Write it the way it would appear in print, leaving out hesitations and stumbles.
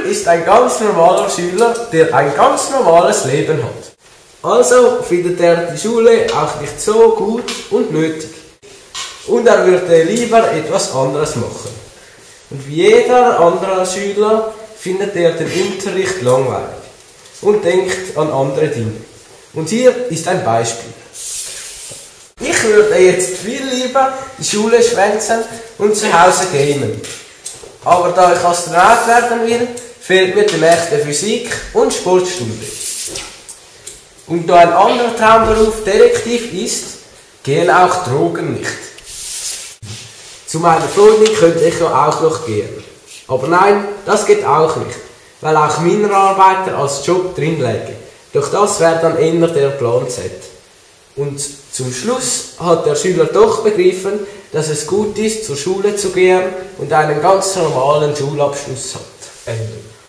ist ein ganz normaler Schüler, der ein ganz normales Leben hat. Also findet er die Schule auch nicht so gut und nötig. Und er würde lieber etwas anderes machen. Und wie jeder andere Schüler findet er den Unterricht langweilig und denkt an andere Dinge. Und hier ist ein Beispiel. Ich würde jetzt viel lieber die Schule schwänzen und zu Hause gamen. Aber da ich Astronaut werden will, fehlt mir demnächst die Physik- und Sportstunde. Und da ein anderer Traumberuf Detektiv ist, gehen auch Drogen nicht. Zu meiner Freundin könnte ich ja auch noch gehen. Aber nein, das geht auch nicht, weil auch Minenarbeiter als Job drin läge. Doch das wäre dann eher der Plan Z. Und zum Schluss hat der Schüler doch begriffen, dass es gut ist, zur Schule zu gehen und einen ganz normalen Schulabschluss hat. Ende.